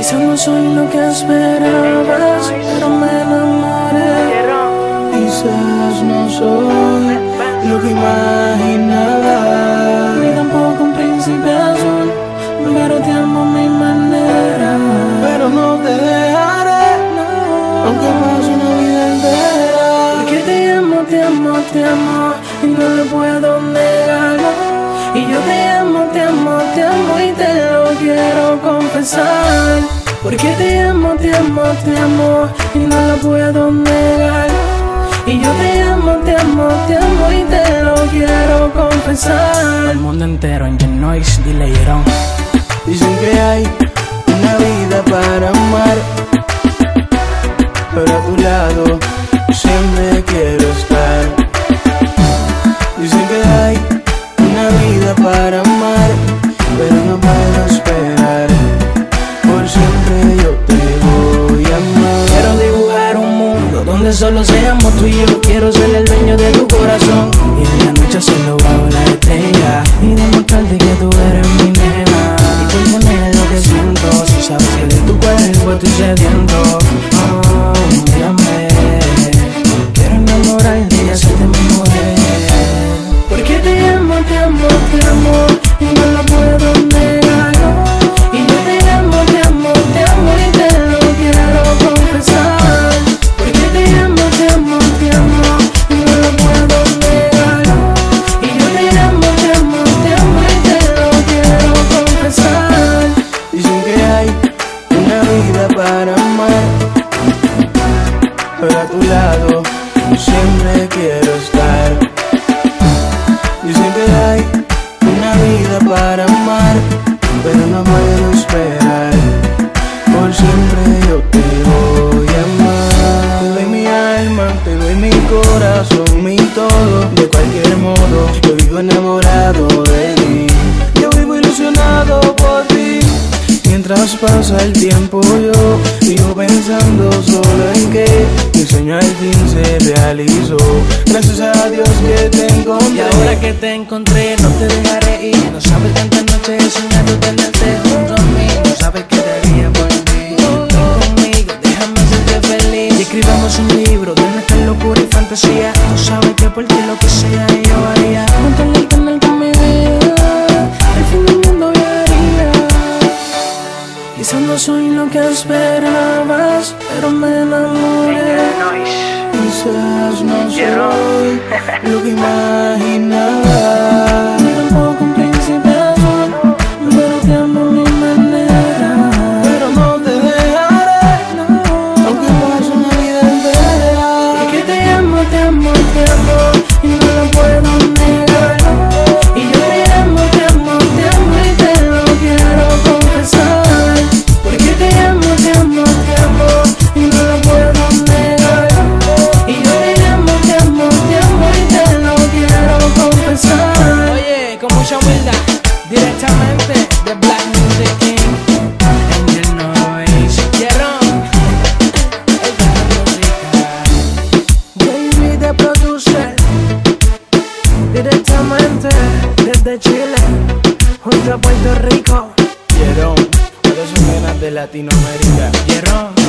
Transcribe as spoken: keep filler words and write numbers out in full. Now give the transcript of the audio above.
Quizás no soy lo que esperabas, pero me enamoré. Quizás no soy lo que imaginaba, ni tampoco un príncipe azul, pero te amo a mi manera. Pero no te dejaré, aunque pase una vida entera. Porque te amo, te amo, te amo, y no lo puedo negar. Y yo te amo, te amo, te amo, y te lo quiero confesar. Porque te amo, te amo, te amo, y no lo puedo negar. Y yo te amo, te amo, te amo, y te lo quiero confesar. El mundo entero en Gen Noise, dile Jerón. Dicen que hay una vida para amar, pero a tu lado siempre quiero estar. Dicen que hay una vida para amar, pero no puedo esperar. Por siempre yo te voy a amar. Quiero dibujar un mundo donde solo seamos tú y yo. Quiero ser el dueño de tu corazón y en la noche solo bajo la estrella y demostrarte que tú eres mi nena. Y cuéntame lo que siento, si sabes que de tu cuerpo estoy sediento. Oh, mírame, quiero enamorarte y hacerte mi mujer. Porque te amo, te amo, te amo, y no lo puedo negar. Y yo te amo, te amo, te amo, y te lo quiero confesar. Porque te amo, te amo, te amo, y no lo puedo negar. Y yo te amo, te amo, te amo, y te lo quiero confesar. Dicen que hay una vida para amar, pero a tu lado siempre quiero estar. Dicen que hay una vida para amar, pero no puedo esperar. Por siempre yo te voy a amar. Te doy mi alma, te doy mi corazón, mi todo. De cualquier modo, yo vivo enamorado de ti. Yo vivo ilusionado por ti. Mientras pasa el tiempo yo vivo pensando solo en que mi sueño al fin se realizó. Gracias a Dios que te encontré. Y ahora que te encontré no te dejaré ir. No sabes cuántas noches he soñado tenerte junto a mí. No sabes qué daría por ti. Conmigo, déjame hacerte feliz. Y escribamos un libro de nuestra locura y fantasía. Tú sabes que por ti lo que sea yo haría. Montarle el canal con mi vida, al fin del mundo viajaría. Quizás no soy lo que esperabas, pero me enamoré. Quizás no soy lo que imaginaba, ni tampoco un príncipe azul, pero te amo a mi manera. Pero no te dejaré, aunque pase una vida entera. Porque te amo, te amo, te amo, y no lo puedo negar. Y yo te amo, te amo, te amo, y te lo quiero confesar. Porque te amo, te amo, te amo, y no lo puedo negar. Y yo te amo, te amo, te amo, y te lo quiero confesar. Oye, con mucha humildad, directamente de Black Music King en Gen Noise. Jerón, el de la música. Baby de producer, directamente desde Chile, junto a Puerto Rico. Jerón, todas son nenas de Latinoamérica. Jerón.